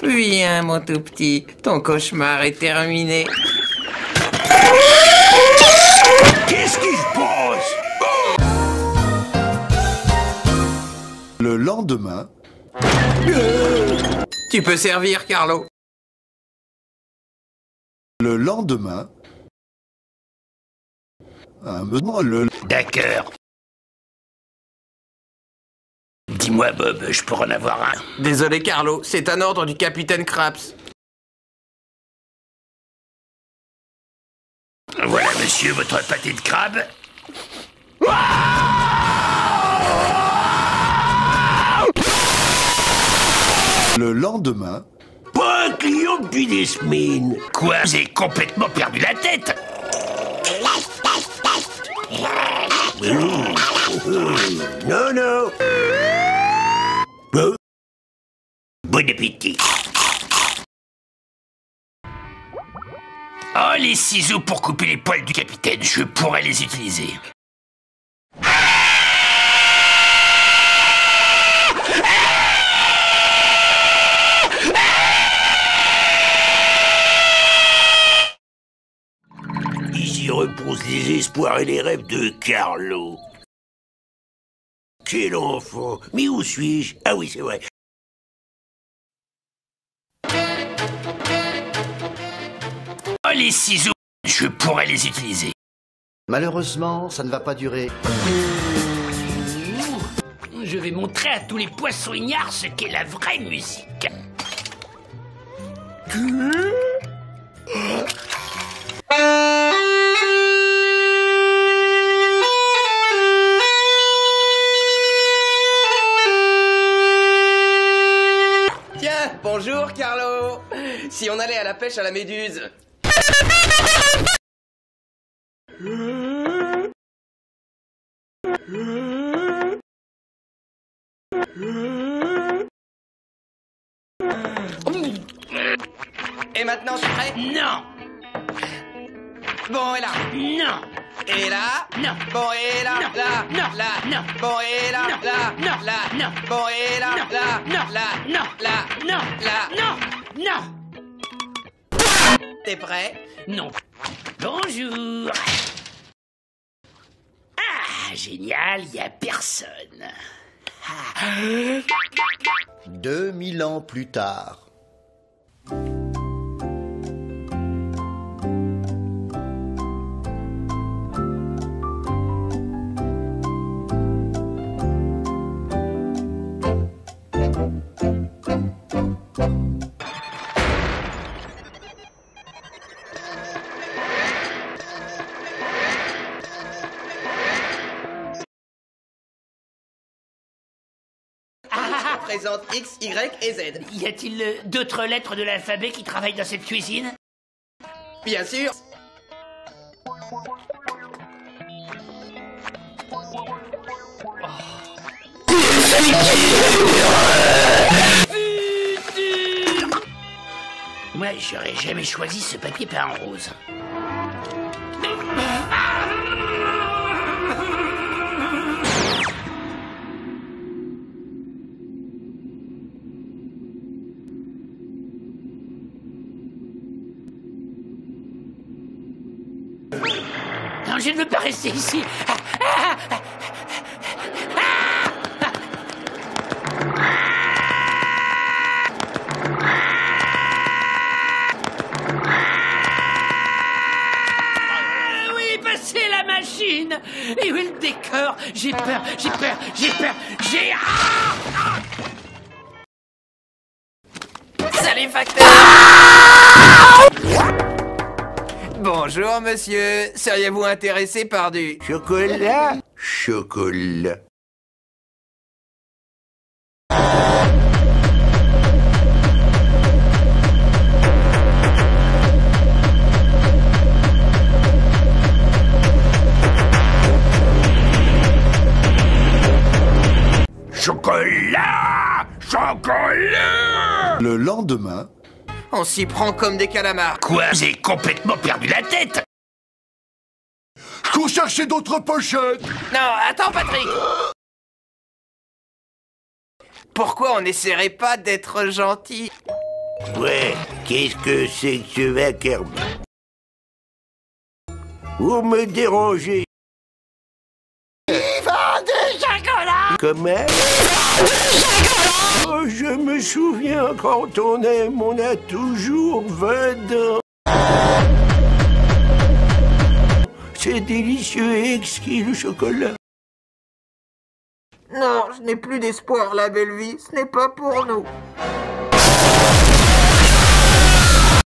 Viens, mon tout petit, ton cauchemar est terminé. Qu'est-ce qui se passe? Le lendemain... Tu peux servir, Carlo. Le lendemain... D'accord. Dis-moi, Bob, je pourrais en avoir un. Désolé, Carlo, c'est un ordre du capitaine Krabs. Voilà, monsieur, votre pâté de crabe. Le lendemain... Pas un client depuis des semaines. Quoi? Vous avez complètement perdu la tête? Non, non. Bon appétit. Oh, les ciseaux pour couper les poils du capitaine, je pourrais les utiliser. Ici reposent les espoirs et les rêves de Carlo. Quel enfant! Mais où suis-je? Ah oui, c'est vrai. Oh, les ciseaux, je pourrais les utiliser. Malheureusement, ça ne va pas durer. Je vais montrer à tous les poissons ignares ce qu'est la vraie musique. Tiens, bonjour, Carlo. Si on allait à la pêche à la méduse. Et maintenant, tu es prêt? Non! Bon, et là? Non! Et là? Non! Bon, et là? Non. Là? Non. Là? Non. Bon, et là? Non. Là? Non. Là? Non. Bon, et là? Non. Là? Non. Là? Non. Là? Non! Là? Non! Non! T'es prêt? Non! Bonjour! Ah, génial, y a personne. 2000 ans plus tard. Présente X, Y et Z. Y a-t-il d'autres lettres de l'alphabet qui travaillent dans cette cuisine? Bien sûr. Moi, j'aurais jamais choisi ce papier peint en rose. Non, je ne veux pas rester ici. Oui, passez la machine. Et où est le décor? J'ai peur, j'ai peur, j'ai peur, j'ai... Salut, facteur. Bonjour, monsieur. Seriez-vous intéressé par du... Chocolat? Chocolat. Chocolat! Chocolat! Le lendemain... On s'y prend comme des calamars. Quoi? J'ai complètement perdu la tête! Je cours chercher d'autres pochettes. Non, attends, Patrick. Pourquoi on n'essaierait pas d'être gentil? Ouais, qu'est-ce que c'est que ce vacarme? Vous me dérangez. Ils vendent du chocolat! Comment? Oh, je me souviens, quand on aime, on a toujours 20 ans. C'est délicieux et exquis, le chocolat. Non, je n'ai plus d'espoir, la belle vie. Ce n'est pas pour nous.